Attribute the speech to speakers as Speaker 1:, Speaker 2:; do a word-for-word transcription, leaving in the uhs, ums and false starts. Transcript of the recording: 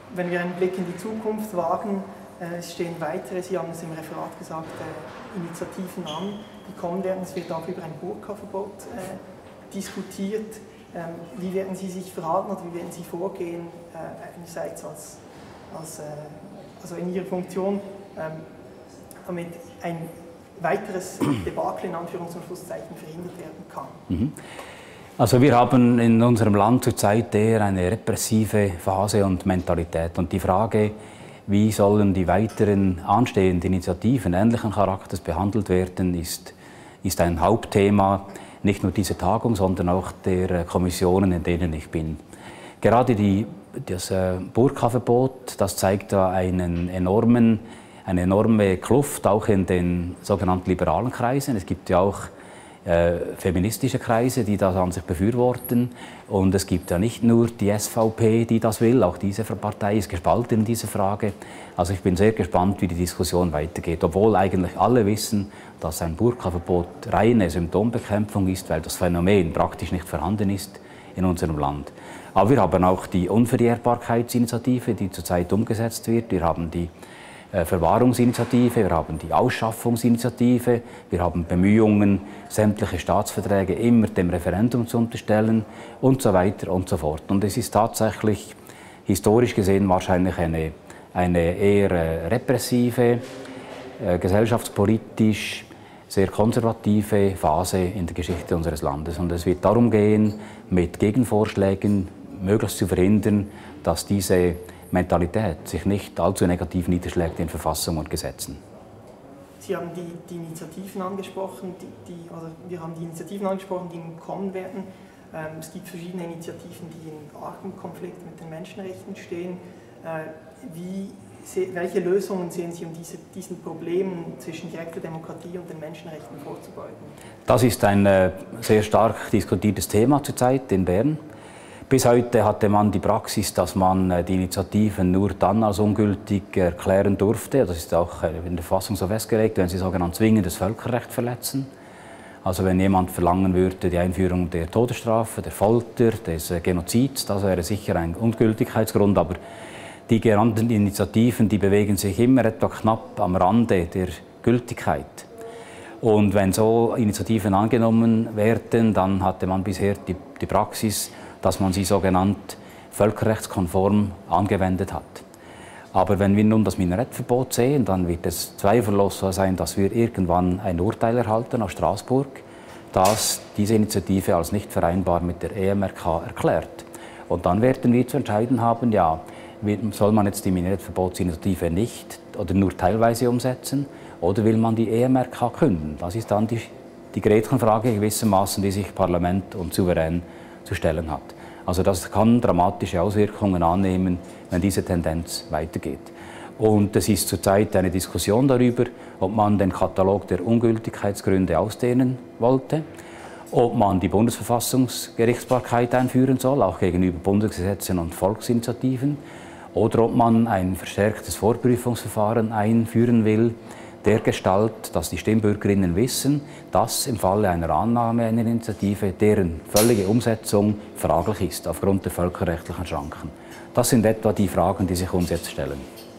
Speaker 1: wenn wir einen Blick in die Zukunft wagen, es stehen weitere, Sie haben es im Referat gesagt, Initiativen an, die kommen werden. Es wird auch über ein Burka-Verbot äh, diskutiert. Ähm, wie werden Sie sich verhalten oder wie werden Sie vorgehen, äh, einerseits als, als, äh, also in Ihrer Funktion, ähm, damit ein weiteres Debakel in Anführungs- und Schlusszeichen verhindert werden kann?
Speaker 2: Mhm. Also wir haben in unserem Land zurzeit eher eine repressive Phase und Mentalität. Und die Frage, wie sollen die weiteren anstehenden Initiativen ähnlichen Charakters behandelt werden, ist, ist ein Hauptthema, nicht nur dieser Tagung, sondern auch der Kommissionen, in denen ich bin. Gerade die, das Burka-Verbot, das zeigt da einen enormen, eine enorme Kluft, auch in den sogenannten liberalen Kreisen. Es gibt ja auch Äh, feministische Kreise, die das an sich befürworten. Und es gibt ja nicht nur die S V P, die das will, auch diese Partei ist gespalten in dieser Frage. Also ich bin sehr gespannt, wie die Diskussion weitergeht, obwohl eigentlich alle wissen, dass ein Burka-Verbot reine Symptombekämpfung ist, weil das Phänomen praktisch nicht vorhanden ist in unserem Land. Aber wir haben auch die Unverjährbarkeitsinitiative, die zurzeit umgesetzt wird. Wir haben die Verwahrungsinitiative, wir haben die Ausschaffungsinitiative, wir haben Bemühungen, sämtliche Staatsverträge immer dem Referendum zu unterstellen und so weiter und so fort. Und es ist tatsächlich historisch gesehen wahrscheinlich eine, eine eher repressive, äh, gesellschaftspolitisch sehr konservative Phase in der Geschichte unseres Landes. Und es wird darum gehen, mit Gegenvorschlägen möglichst zu verhindern, dass diese Mentalität sich nicht allzu negativ niederschlägt in Verfassung und Gesetzen.
Speaker 1: Sie haben die, die Initiativen angesprochen, die, die, also wir haben die Initiativen angesprochen, die kommen werden. Ähm, es gibt verschiedene Initiativen, die in argem Konflikt mit den Menschenrechten stehen. Äh, wie, welche Lösungen sehen Sie, um diese, diesen Problemen zwischen direkter Demokratie und den Menschenrechten vorzubeugen? Das ist ein äh, sehr stark diskutiertes Thema zurzeit in Bern. Bis heute hatte man die Praxis, dass man die Initiativen nur dann als ungültig erklären durfte. Das ist auch in der Verfassung so festgelegt, wenn sie sogenannt zwingendes Völkerrecht verletzen. Also wenn jemand verlangen würde, die Einführung der Todesstrafe, der Folter, des Genozids, das wäre sicher ein Ungültigkeitsgrund. Aber die genannten Initiativen, die bewegen sich immer etwa knapp am Rande der Gültigkeit. Und wenn so Initiativen angenommen werden, dann hatte man bisher die, die Praxis, dass man sie sogenannt völkerrechtskonform angewendet hat. Aber wenn wir nun das Minarettverbot sehen, dann wird es zweifellos so sein, dass wir irgendwann ein Urteil erhalten aus Straßburg, das diese Initiative als nicht vereinbar mit der E M R K erklärt. Und dann werden wir zu entscheiden haben, ja, soll man jetzt die Minarettverbotsinitiative nicht oder nur teilweise umsetzen oder will man die E M R K künden? Das ist dann die, die Gretchenfrage gewissermaßen, die sich Parlament und Souverän zu stellen hat. Also das kann dramatische Auswirkungen annehmen, wenn diese Tendenz weitergeht. Und es ist zurzeit eine Diskussion darüber, ob man den Katalog der Ungültigkeitsgründe ausdehnen wollte, ob man die Bundesverfassungsgerichtsbarkeit einführen soll, auch gegenüber Bundesgesetzen und Volksinitiativen, oder ob man ein verstärktes Vorprüfungsverfahren einführen will, dergestalt, dass die Stimmbürgerinnen wissen, dass im Falle einer Annahme einer Initiative deren völlige Umsetzung fraglich ist, aufgrund der völkerrechtlichen Schranken. Das sind etwa die Fragen, die sich uns jetzt stellen.